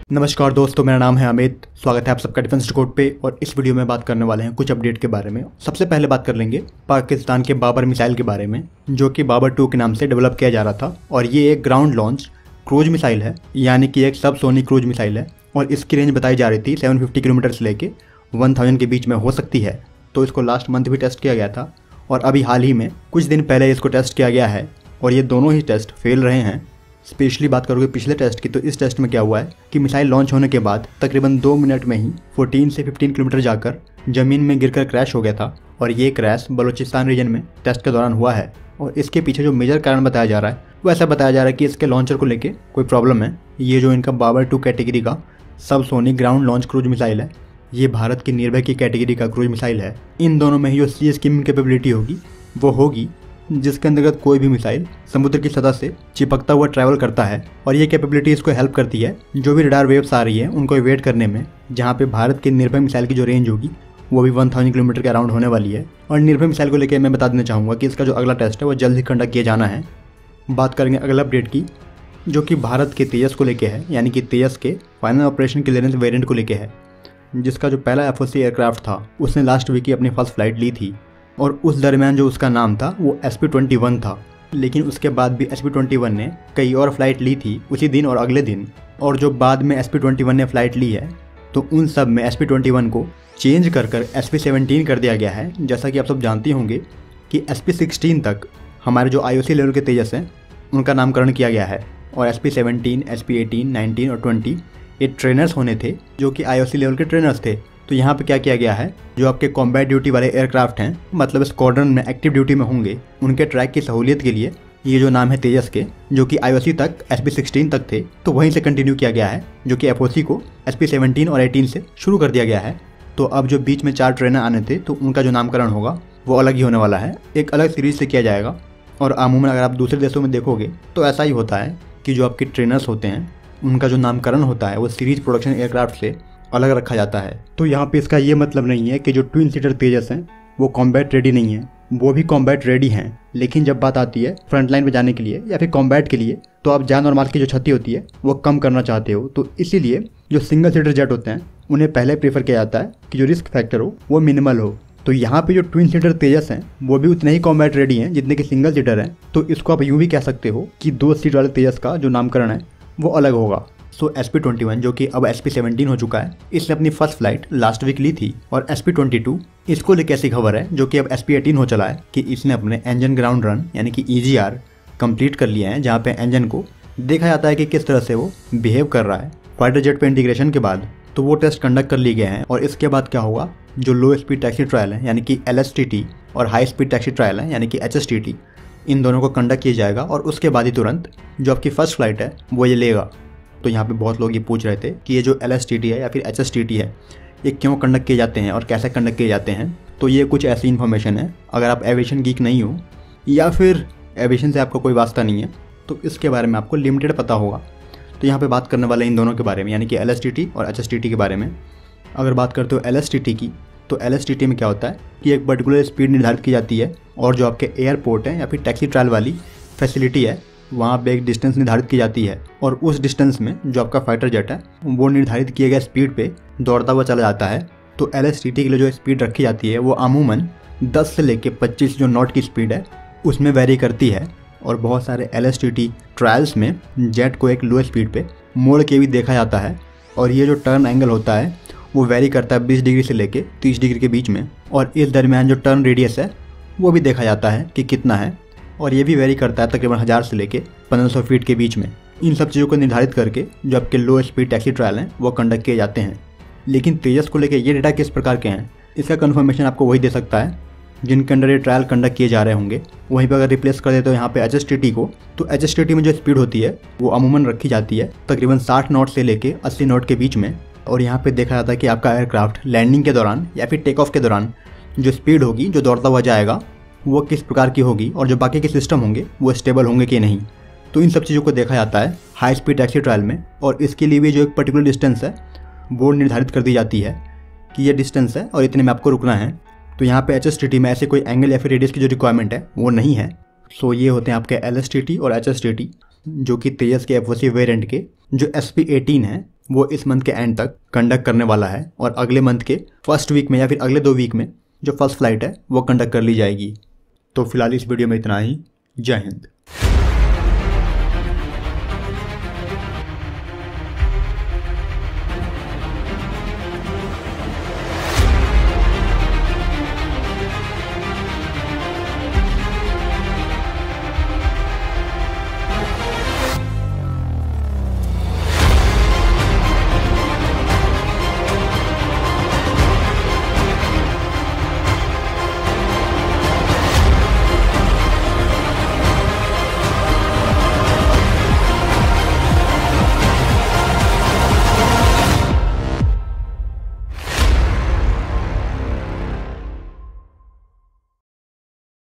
नमस्कार दोस्तों, मेरा नाम है अमित। स्वागत है आप सबका डिफेंस कोड पे। और इस वीडियो में बात करने वाले हैं कुछ अपडेट के बारे में। सबसे पहले बात कर लेंगे पाकिस्तान के बाबर मिसाइल के बारे में, जो कि बाबर 2 के नाम से डेवलप किया जा रहा था। और ये एक ग्राउंड लॉन्च क्रूज मिसाइल है, यानी कि एक सब सोनिक क्रूज मिसाइल है। और इसकी रेंज बताई जा रही थी 750 किलोमीटर से लेके 1000 के बीच में हो सकती है। तो इसको लास्ट मंथ भी टेस्ट किया गया था और अभी हाल ही में कुछ दिन पहले इसको टेस्ट किया गया है। और ये दोनों ही टेस्ट फेल रहे हैं। स्पेशली बात करोगे पिछले टेस्ट की, तो इस टेस्ट में क्या हुआ है कि मिसाइल लॉन्च होने के बाद तकरीबन 2 मिनट में ही 14 से 15 किलोमीटर जाकर ज़मीन में गिरकर क्रैश हो गया था। और ये क्रैश बलूचिस्तान रीजन में टेस्ट के दौरान हुआ है। और इसके पीछे जो मेजर कारण बताया जा रहा है वो ऐसा बताया जा रहा है कि इसके लॉन्चर को लेके कोई प्रॉब्लम है। ये जो इनका बाबर 2 कैटेगरी का subsonic ground launch cruise missile है, ये भारत की निर्भय की कैटेगरी का क्रूज मिसाइल है। इन दोनों में ही जो सी स्कीमिंग कैपेबिलिटी होगी वो होगी, जिसके अंतर्गत कोई भी मिसाइल समुद्र की सतह से चिपकता हुआ ट्रैवल करता है। और ये कैपेबिलिटी इसको हेल्प करती है जो भी रडार वेव्स आ रही है उनको इवेट करने में, जहाँ पे भारत के निर्भय मिसाइल की जो रेंज होगी वो भी 1000 किलोमीटर के अराउंड होने वाली है। और निर्भय मिसाइल को लेकर मैं बता देना चाहूँगा कि इसका जो अगला टेस्ट है वो जल्द ही कंडक्ट किया जाना है। बात करेंगे अगला अपडेट की, जो कि भारत के तेजस को लेके है, यानी कि तेजस के फाइनल ऑपरेशन क्लियरेंस वेरिएंट को लेके है, जिसका जो पहला FOC एयरक्राफ्ट था उसने लास्ट वीक ही अपनी फर्स्ट फ्लाइट ली थी। और उस दरमियान जो उसका नाम था वो SP-21 था। लेकिन उसके बाद भी SP-21 ने कई और फ्लाइट ली थी उसी दिन और अगले दिन। और जो बाद में SP-21 ने फ्लाइट ली है तो उन सब में SP-21 को चेंज कर SP-17 कर दिया गया है। जैसा कि आप सब जानते होंगे कि SP-16 तक हमारे जो IOC लेवल के तेजस हैं उनका नामकरण किया गया है। और SP-17, SP-18, 19 और 20 ये ट्रेनर्स होने थे, जो कि IOC लेवल के ट्रेनर्स थे। तो यहाँ पे क्या किया गया है, जो आपके कॉम्बैट ड्यूटी वाले एयरक्राफ्ट हैं, मतलब स्क्वाड्रन में एक्टिव ड्यूटी में होंगे, उनके ट्रैक की सहूलियत के लिए ये जो नाम है तेजस के, जो कि IOC तक SP-16 तक थे, तो वहीं से कंटिन्यू किया गया है, जो कि FOC को SP-17 और 18 से शुरू कर दिया गया है। तो अब जो बीच में 4 ट्रेनर आने थे तो उनका जो नामकरण होगा वो अलग ही होने वाला है, एक अलग सीरीज से किया जाएगा। और अमूमन अगर आप दूसरे देशों में देखोगे तो ऐसा ही होता है कि जो आपके ट्रेनर्स होते हैं उनका जो नामकरण होता है वो सीरीज प्रोडक्शन एयरक्राफ्ट से अलग रखा जाता है। तो यहाँ पे इसका ये मतलब नहीं है कि जो ट्विन सीटर तेजस हैं वो कॉम्बैट रेडी नहीं है, वो भी कॉम्बैट रेडी हैं। लेकिन जब बात आती है फ्रंट लाइन पे जाने के लिए या फिर कॉम्बैट के लिए, तो आप जान और माल की जो क्षति होती है वो कम करना चाहते हो। तो इसीलिए जो सिंगल सीटर जेट होते हैं उन्हें पहले प्रीफर किया जाता है कि जो रिस्क फैक्टर हो वो मिनिमल हो। तो यहाँ पे जो ट्विन सीटर तेजस हैं वो भी उतने ही कॉम्बैट रेडी हैं जितने कि सिंगल सीटर हैं। तो इसको आप यूँ भी कह सकते हो कि 2 सीट वाले तेजस का जो नामकरण है वो अलग होगा। सो SP-21 जो कि अब SP-17 हो चुका है, इसने अपनी फर्स्ट फ्लाइट लास्ट वीक ली थी। और SP-22 इसको लेकर ऐसी खबर है, जो कि अब SP-18 हो चला है, कि इसने अपने इंजन ग्राउंड रन यानी कि EGR कंप्लीट कर लिया है, जहाँ पे इंजन को देखा जाता है कि किस तरह से वो बिहेव कर रहा है फाइटर जेट पे इंटीग्रेशन के बाद। तो वो टेस्ट कंडक्ट कर लिए गए हैं। और इसके बाद क्या होगा, जो लो स्पीड टैक्सी ट्रायल है यानी कि LSTT और हाई स्पीड टैक्सी ट्रायल है यानी कि HSTT, इन दोनों को कंडक्ट किया जाएगा। और उसके बाद ही तुरंत जो आपकी फर्स्ट फ्लाइट है वो ये लेगा। तो यहाँ पे बहुत लोग ये पूछ रहे थे कि ये जो LSTT है या फिर HSTT है ये क्यों कंडक्ट किए जाते हैं और कैसे कंडक्ट किए जाते हैं। तो ये कुछ ऐसी इन्फॉर्मेशन है, अगर आप एविएशन गीक नहीं हो या फिर एविएशन से आपका कोई वास्ता नहीं है तो इसके बारे में आपको लिमिटेड पता होगा। तो यहाँ पे बात करने वाले इन दोनों के बारे में, यानी कि LSTT और HSTT के बारे में। अगर बात करते हो LSTT की, तो LSTT में क्या होता है कि एक पर्टिकुलर स्पीड निर्धारित की जाती है और जो आपके एयरपोर्ट है या फिर टैक्सी ट्रायल वाली फैसिलिटी है वहाँ पे एक डिस्टेंस निर्धारित की जाती है। और उस डिस्टेंस में जो आपका फाइटर जेट है वो निर्धारित किए गए स्पीड पे दौड़ता हुआ चला जाता है। तो LSTT के लिए जो स्पीड रखी जाती है वो अमूमन 10 से लेके 25 जो नॉट की स्पीड है उसमें वेरी करती है। और बहुत सारे LSTT ट्रायल्स में जेट को एक लो स्पीड पे मोड़ के भी देखा जाता है। और ये जो टर्न एंगल होता है वो वेरी करता है 20 डिग्री से लेके 30 डिग्री के बीच में। और इस दरमियान जो टर्न रेडियस है वो भी देखा जाता है कि कितना है, और ये भी वेरी करता है तकरीबन 1000 से लेके 1500 फीट के बीच में। इन सब चीज़ों को निर्धारित करके जो आपके लो स्पीड टैक्सी ट्रायल हैं वो कंडक्ट किए जाते हैं। लेकिन तेजस को लेके ये डेटा किस प्रकार के हैं, इसका कन्फर्मेशन आपको वही दे सकता है जिनके अंडर ये ट्रायल कंडक्ट किए जा रहे होंगे। वहीं पर अगर रिप्लेस कर देते हो यहाँ पे HSTT को, तो HSTT में जो स्पीड होती है वो अमूमन रखी जाती है तकरीबन 60 नॉट से लेके 80 नॉट के बीच में। और यहाँ पे देखा जाता है कि आपका एयरक्राफ्ट लैंडिंग के दौरान या फिर टेक ऑफ के दौरान जो स्पीड होगी, जो दौड़ता हुआ जाएगा, वो किस प्रकार की होगी और जो बाकी के सिस्टम होंगे वो स्टेबल होंगे कि नहीं। तो इन सब चीज़ों को देखा जाता है हाई स्पीड टैक्सी ट्रायल में। और इसके लिए भी जो एक पर्टिकुलर डिस्टेंस है वो निर्धारित कर दी जाती है कि ये डिस्टेंस है और इतने में आपको रुकना है। तो यहाँ पे HSTT में ऐसे कोई एंगल या फिर रेडियस की जो रिक्वायरमेंट है वो नहीं है। सो ये होते हैं आपके LSTT और HSTT, जो कि तेजस के FOC वेरिएंट के जो SP-18 है वो इस मंथ के एंड तक कंडक्ट करने वाला है और अगले मंथ के फर्स्ट वीक में या फिर अगले 2 वीक में जो फर्स्ट फ्लाइट है वो कंडक्ट कर ली जाएगी। तो फिलहाल इस वीडियो में इतना ही। जय हिंद।